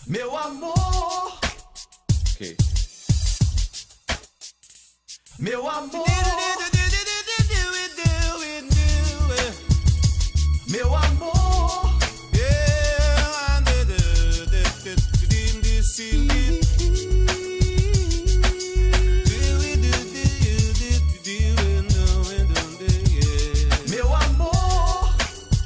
Meu amor, Ok. meu amor, meu amor. Meu amor,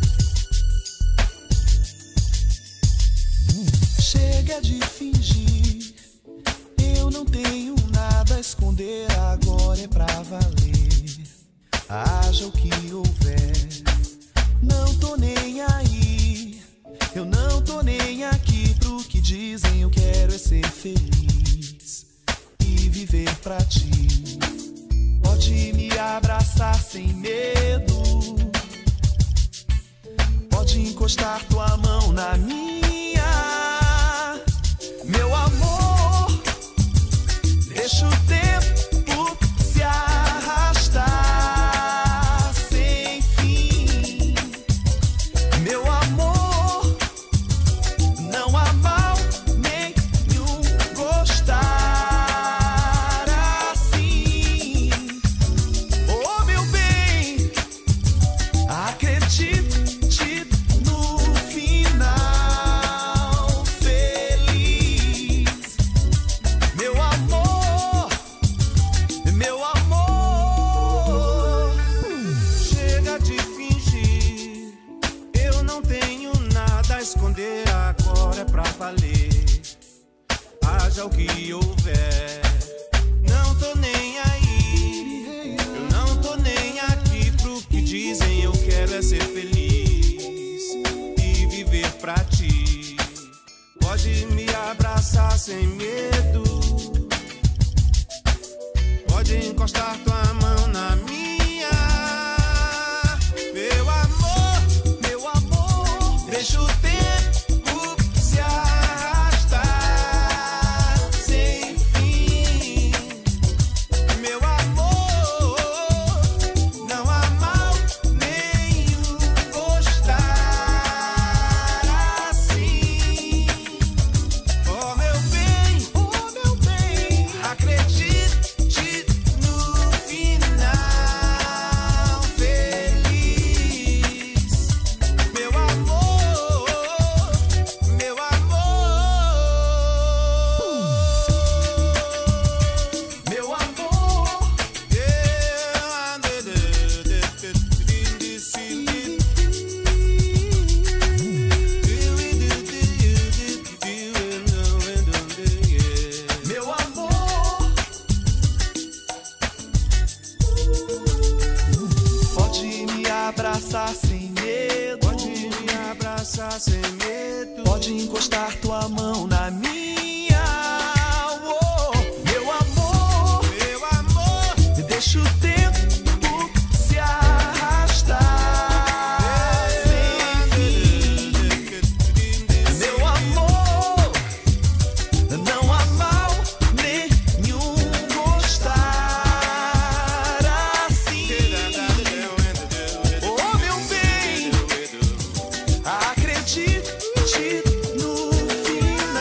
chega de fingir. Eu não tenho nada a esconder, agora é pra valer. Haja o que houver, não tô nem aí. Eu não tô nem aqui pro que dizem. Eu quero é ser feliz e viver pra ti. Pode me abraçar sem medo, pode encostar tua mão na minha. Meu amor, deixa o tempo se arrastar sem fim. Meu amor, não há mal nenhum gostar assim. Oh, meu bem, acredite no final feliz. Meu amor, meu amor, chega de fingir. Eu não tenho nada a esconder, agora é pra valer. Haja o que houver, não tô nem aí. Eu não tô nem aqui pro que dizem. Eu quero é ser feliz e viver pra ti. Pode me abraçar sem medo, pode encostar tua mão na minha. Meu amor, deixa o tempo se arrastar sem fim. Meu amor, não há mal nenhum gostar assim. Oh, meu bem, acredite no final feliz. Meu amor, meu amor, meu amor. Meu amor, pode me abraçar sem medo, pode me abraçar sem medo, pode encostar tua mão na minha. Oh, meu amor, deixa o tempo se arrastar sem fim. Meu amor, não há mal nenhum gostar assim. Oh, meu bem, acredite no final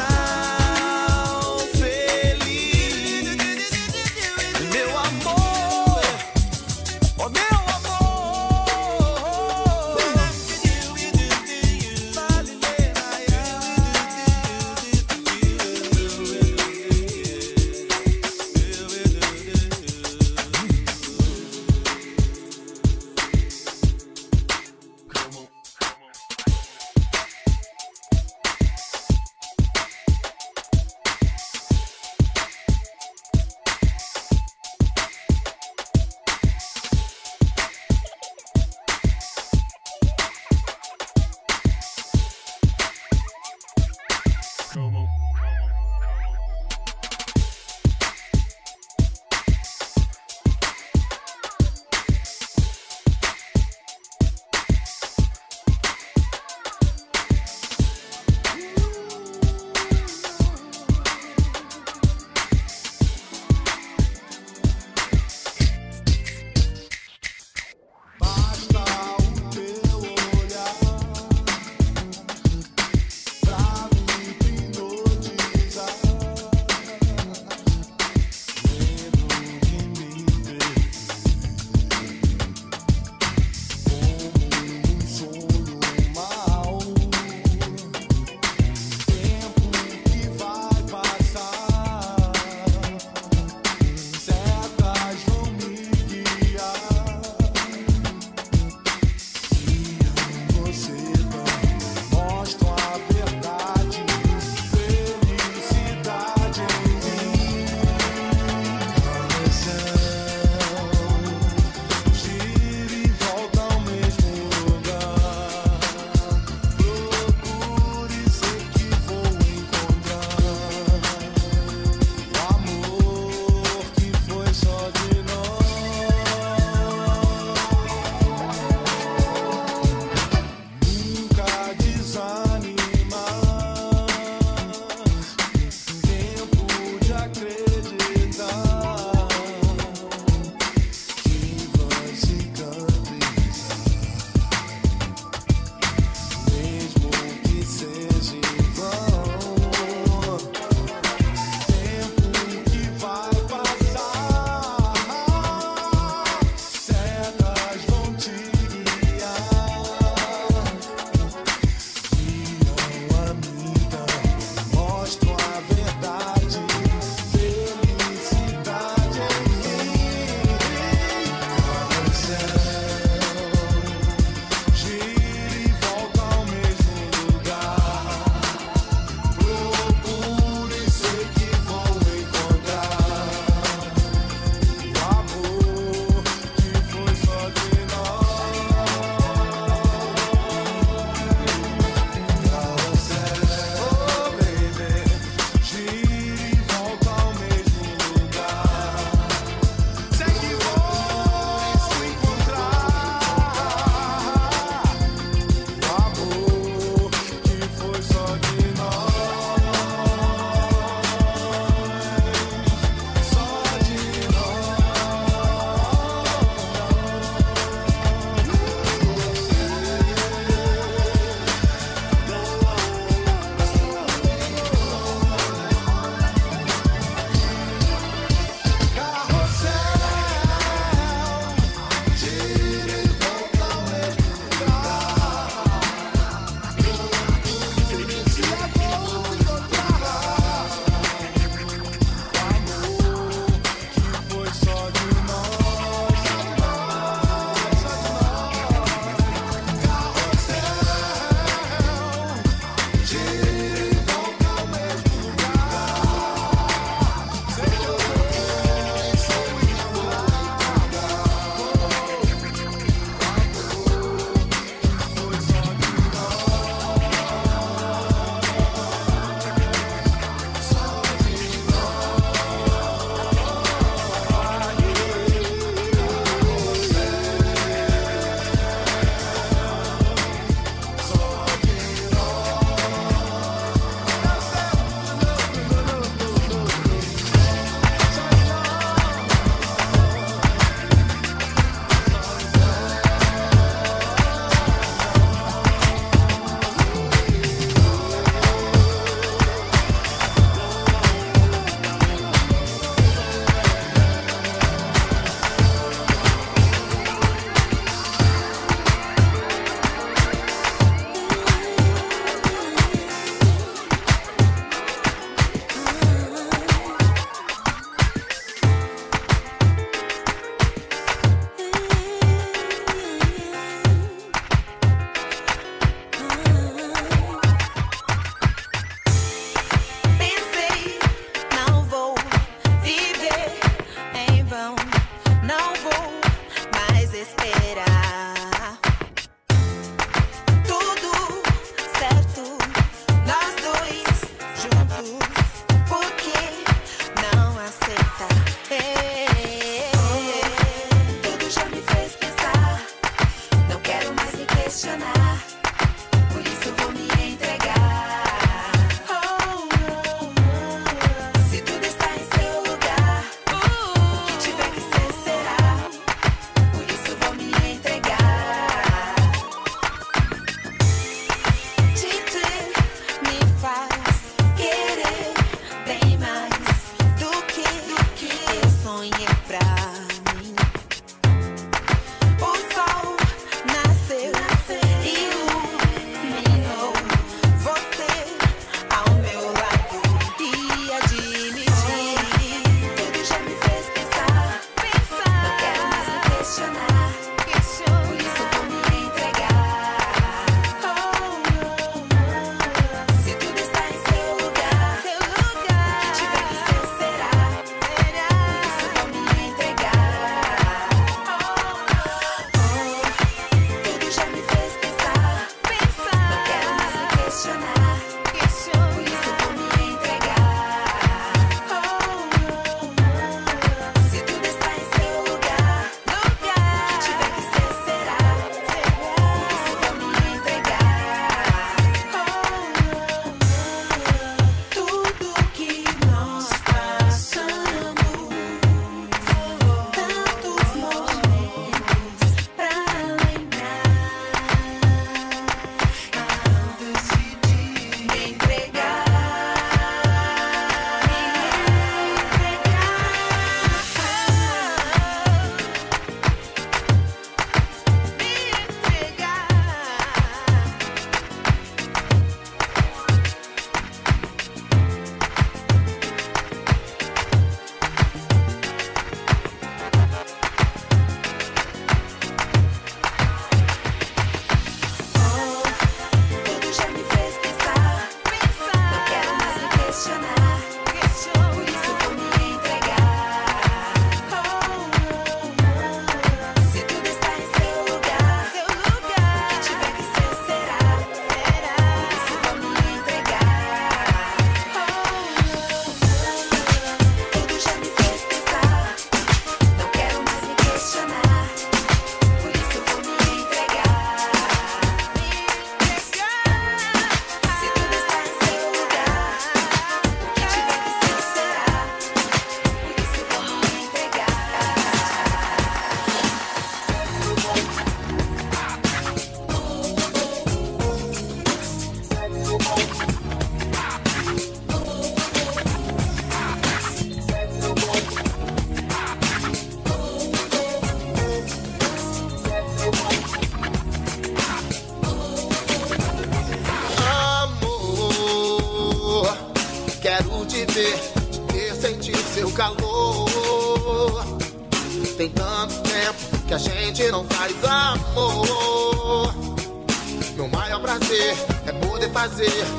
Tem tanto tempo que a gente não faz amor. Meu maior prazer é poder fazer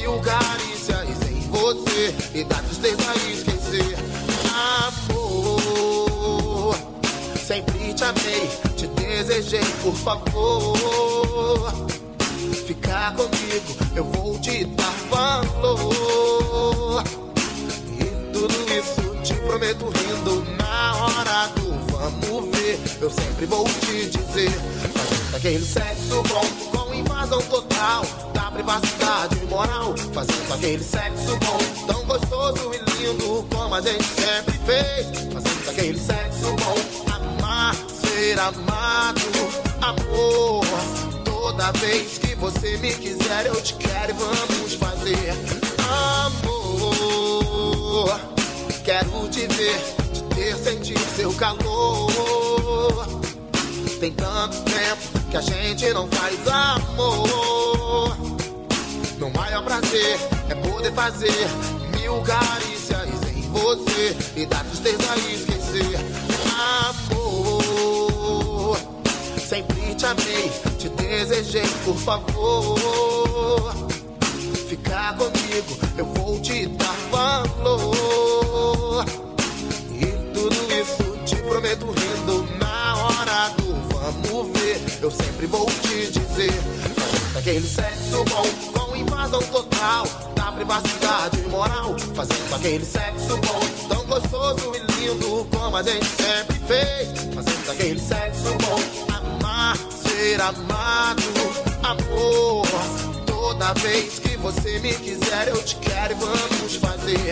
mil carícias em você e da tristeza esquecer. Amor, sempre te amei, te desejei, por favor. Ficar comigo, eu vou te dar valor. E tudo isso te prometo rindo na hora do vamos ver. Eu sempre vou te dizer, fazendo aquele sexo bom com invasão total da privacidade e moral. Fazendo aquele sexo bom tão gostoso e lindo como a gente sempre fez. Fazendo aquele sexo bom, amar, ser amado, amor. Toda vez que você me quiser, eu te quero e vamos fazer amor. Quero te ver, te ter, sentir seu calor. Tem tanto tempo que a gente não faz amor. Meu maior prazer é poder fazer mil carícias em você e da tristeza esquecer. Amor, sempre te amei, te desejei, por favor. Ficar comigo, eu vou te dar valor. E tudo isso te prometo rindo na hora do vamos ver. Eu sempre vou te dizer, fazendo aquele sexo bom com invasão total da privacidade e moral. Fazendo aquele sexo bom tão gostoso e lindo como a gente sempre fez. Fazendo aquele sexo bom, amar, ser amado, amor. Toda vez que você me quiser, eu te quero e vamos fazer.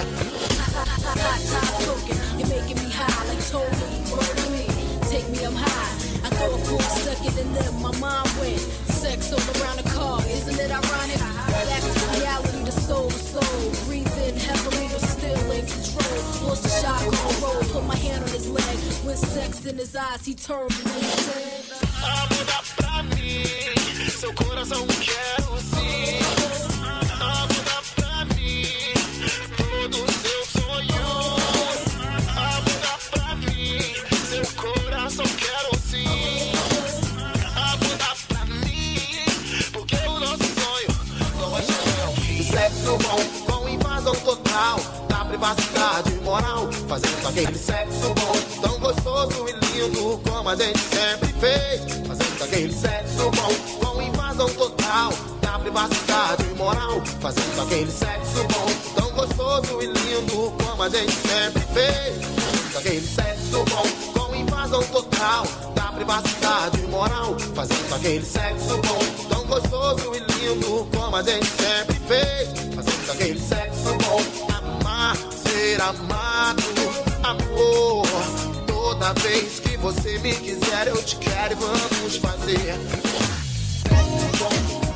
You're making me high like Tony, Berkeley. Take me, I'm high. I throw a cool second and then my mind went. Sex all around the car, isn't it ironic? Back to reality, the soul to soul. Breathing heavily, but still in control. Lost the shot, on roll, put my hand on his leg. With sex in his eyes, he turned me and said, Amor, dá pra mim, seu coração quero sim. Amor, dá pra mim, todo seu sonho. Amor, dá pra mim, seu coração quero sim. Amor, dá pra mim, porque o nosso sonho não vai chegar ao fim. Sexo bom com invasão total da privacidade e moral. Fazendo aquele sexo bom tão gostoso e lindo como a gente sempre fez. Fazendo aquele sexo bom com invasão total da privacidade e moral. Fazendo aquele sexo bom tão gostoso e lindo como a gente sempre fez. Fazendo aquele sexo bom com invasão total da privacidade e moral. Fazendo aquele sexo bom tão gostoso e lindo como a gente sempre fez. Fazendo aquele sexo bom, amar, ser amado, amor. Toda vez que você me quiser, eu te quero e vamos fazer sexo bom.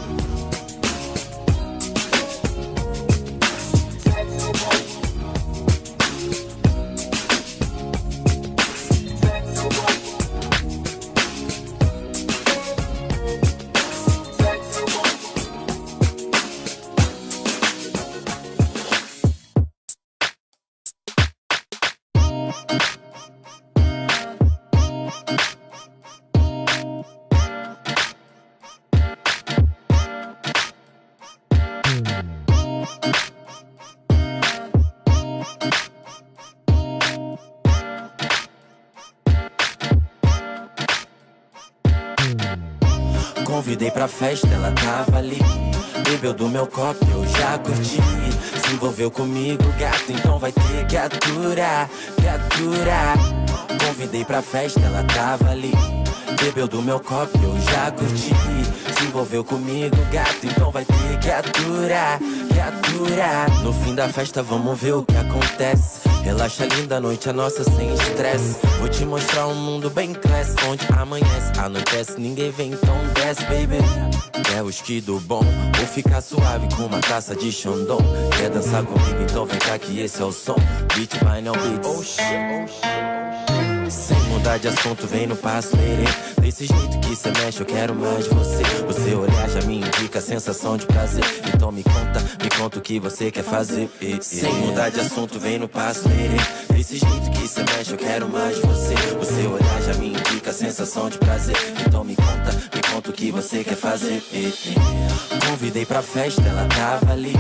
Sexo bom. Sexo bom. Sexo bom. Convidei pra festa, ela tava ali. Bebeu do meu copo, eu já curti. Se envolveu comigo, gato, então vai ter que aturar, que aturar. Convidei pra festa, ela tava ali. Bebeu do meu copo, eu já curti. Se envolveu comigo, gato, então vai ter que aturar, que aturar. No fim da festa vamos ver o que acontece. Relaxa, linda, noite é nossa sem estresse. Vou te mostrar um mundo bem classe, onde amanhece, anoitece, ninguém vem, então desce, baby. Quer whisky do bom, vou ficar suave com uma taça de Chandon. Quer dançar comigo, então vem cá que esse é o som. Beat by no beats. Oh shit, oh shit. Sem mudar de assunto, vem no passo, lerê. Desse jeito que cê mexe, eu quero mais de você. O seu olhar já me indica a sensação de prazer. Então me conta o que você quer fazer. Sem mudar de assunto, vem no passo, lerê. Desse jeito que cê mexe, eu quero mais de você. O seu olhar já me indica a sensação de prazer. Então me conta o que você quer fazer. Convidei pra festa, ela tava ali.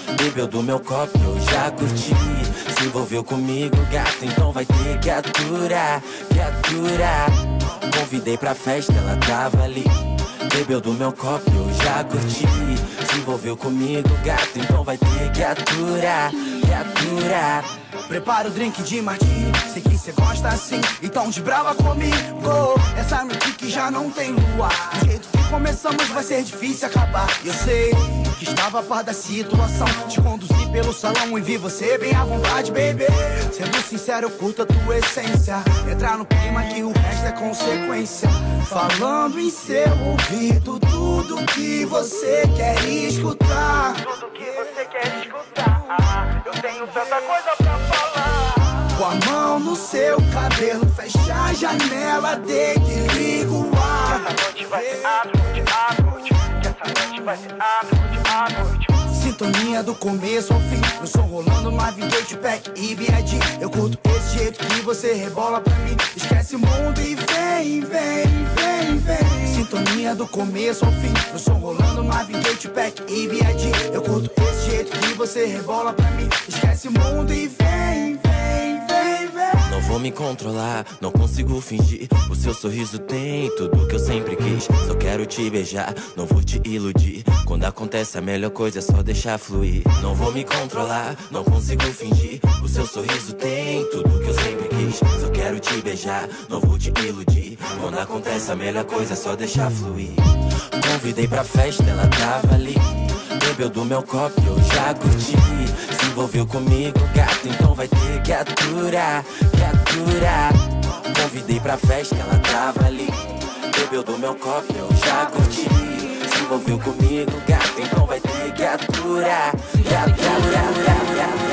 Bebeu do meu copo, eu já curti. Se envolveu comigo, gato, então vai ter que aturar, que aturar. Convidei pra festa, ela tava ali. Bebeu do meu copo, eu já curti. Se envolveu comigo, gato, então vai ter que aturar, que aturar. Prepara o drink de martini, sei que cê gosta assim, então de brava comigo. Essa noite que já não tem luar, do jeito que começamos vai ser difícil acabar. Eu sei que estava a par da situação, te conduzi pelo salão e vi você bem à vontade, baby. Sendo sincero, eu curto a tua essência, entrar no clima que o resto é consequência. Falando em seu ouvido tudo que você quer escutar. Tudo que você quer escutar, eu tenho tanta coisa pra falar. Com a mão no seu cabelo, fecha a janela, desliga o ar. Essa noite vai ser a noite, a noite. Essa noite vai ser a noite, a noite. Sintonia do começo ao fim, eu sou rolando Marvin Gaye, Tupac e B.I.G. Eu curto esse jeito que você rebola pra mim. Esquece o mundo e vem, vem, vem, vem. Sintonia do começo ao fim, eu sou rolando Marvin Gaye, Tupac e B.I.G. Eu curto esse jeito que você rebola pra mim. Esquece o mundo e vem, vem, vem, vem. Não vou me controlar, não consigo fingir. O seu sorriso tem tudo que eu sempre quis. Só quero te beijar, não vou te iludir. Quando acontece a melhor coisa é só deixar fluir. Não vou me controlar, não consigo fingir. O seu sorriso tem tudo que eu sempre quis. Só quero te beijar, não vou te iludir. Quando acontece a melhor coisa é só deixar fluir. Convidei pra festa, ela tava ali. Bebeu do meu copo, eu já curti. Se envolveu comigo, gato, então vai ter que aturar, que aturar. Convidei pra festa, ela tava ali. Bebeu do meu copo, eu já curti. Se envolveu comigo, gato, então vai ter que aturar, que aturar.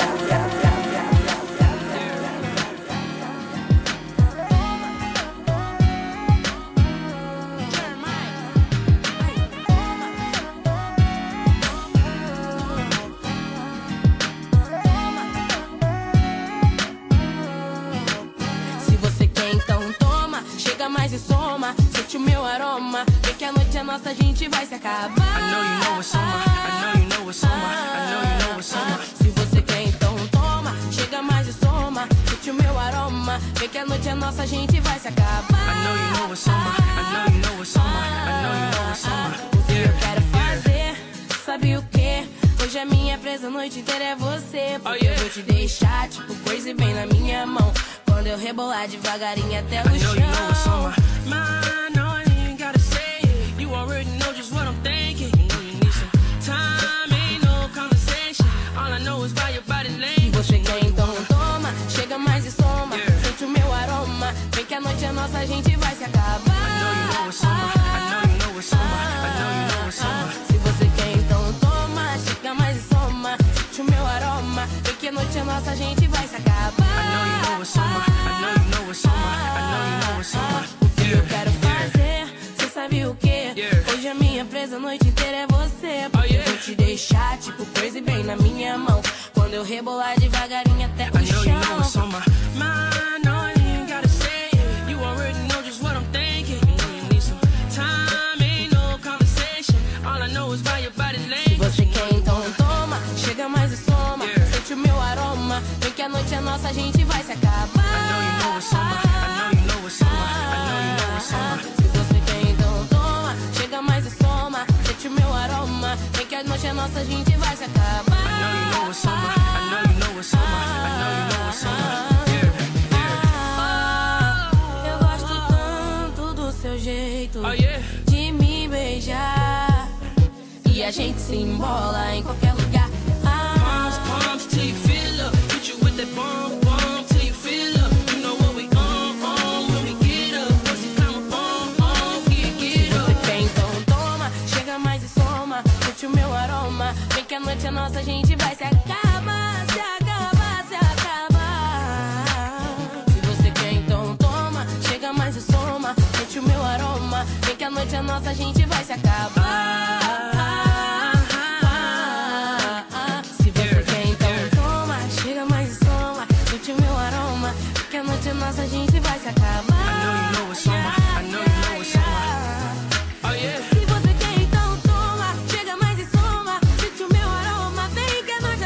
Mais e soma, sente o meu aroma. Vê que a noite é nossa, a gente vai se acabar. I know you know it's summer, I know you know it's summer, I know you know it's summer. Se você quer, então toma, chega mais e soma, sente o meu aroma. Vê que a noite é nossa, a gente vai se acabar. I know you know it's summer, I know you know it's summer, I know you know it's summer. O que eu quero fazer, sabe o que? Hoje é minha presa, a noite inteira é você. Porque eu vou te deixar, tipo, coisa bem na minha mão. Quando eu rebolar devagarinho até o chão. I know you know it's summer. Man, no, I ain't gotta say it. You already know just what I'm thinking. You know you need some time, ain't no conversation. All I know is by your body language. Você quer, então toma, chega mais e soma. Sente o meu aroma, vem que a noite é nossa, a gente vai se acabar. I know you know it's summer, I know you know it's summer, I know you know it's summer. Se você quer, então toma, chega mais e soma. Sente o meu aroma, vem que a noite é nossa, a gente vai se acabar. I know you know it's summer, I know you know it's summer, I know you know it's summer. O que eu quero fazer, cê sabe o que? Hoje a minha presa a noite inteira é você. Porque eu vou te deixar, tipo, coisa bem na minha mão. Quando eu rebolar devagarinho até o I know chão. you know it's summer. Man, no, I ain't gotta say it. You already know just what I'm thinking. You know you need some time, ain't no conversation. All I know is by your body language. Se você quer, então toma, chega mais e soma. Sente o meu aroma, vem que a noite é nossa, a gente vai se acabar. I know you know it's summer, I know you know it's summer, I know you know it's summer. Se você quer, então toma, chega mais e soma. Sente o meu aroma, vem que a noite é nossa, a gente vai se acabar. I know you know it's summer, I know you know it's summer, I know you know it's summer. Eu gosto tanto do seu jeito Oh yeah. de me beijar. E a gente se embola em qualquer lugar. Palms, palms till you feel up. Hit you with that bomb, bomb till you feel up. You know what we on when we get up. Once you come on, get up. Você quer, então toma, chega mais e soma. Sente o meu aroma, vem que a noite é nossa, a gente vai se acabar, se acabar, se acabar. Se você quer, então toma, chega mais e soma. Sente o meu aroma, vem que a noite é nossa, a gente vai se acabar. Se você quer, então toma, chega mais e soma. Sente o meu aroma, vem que a noite é nossa, a gente vai se acabar. I know you know it's summer, I know you know it's summer. Oh yeah. Se você quer, então toma, chega mais e soma. Sente o meu aroma, vem que a noite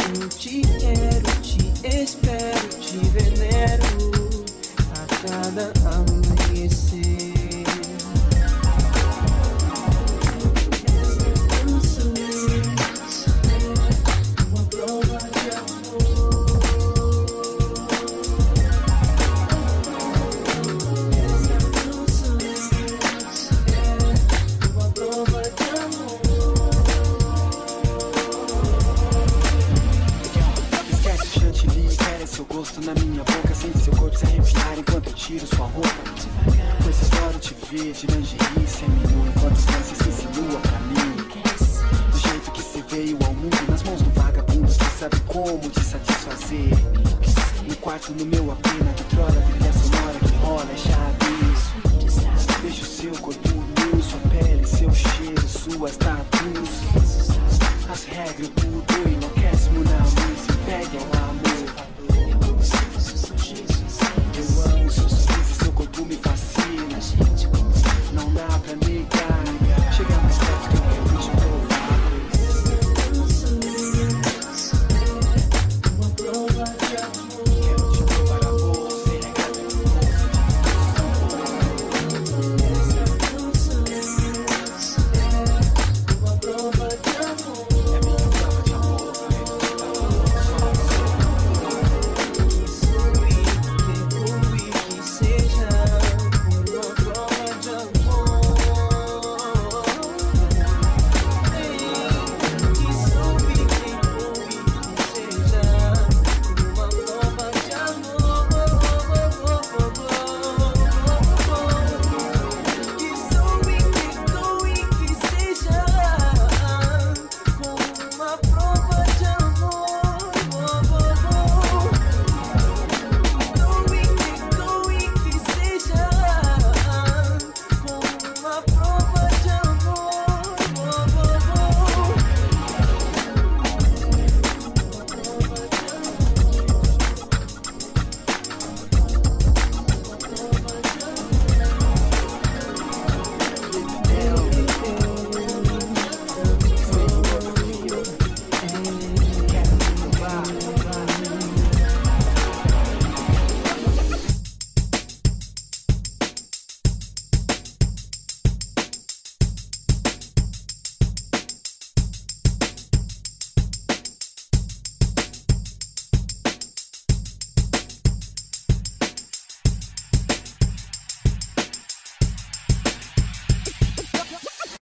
Eu te quero, te espero, te venero a cada amanhecer. Uma prova de amor. Essa canção é uma prova de amor. Esquece o chantilly, quer seu gosto na minha boca. Sente seu corpo se arrepiar enquanto eu tiro sua roupa. Pois adoro te ver de lingerie seminu, enquanto você se insinua pra mim. Do jeito que você veio ao mundo, nas mãos do vagabundo que sabe como te satisfazer. No quarto, no meu AP, na vitrola, trilha sonora que rola, é chave. Vejo seu corpo nu, sua pele, seu cheiro, suas tatus. As regras, tudo enlouquece-me na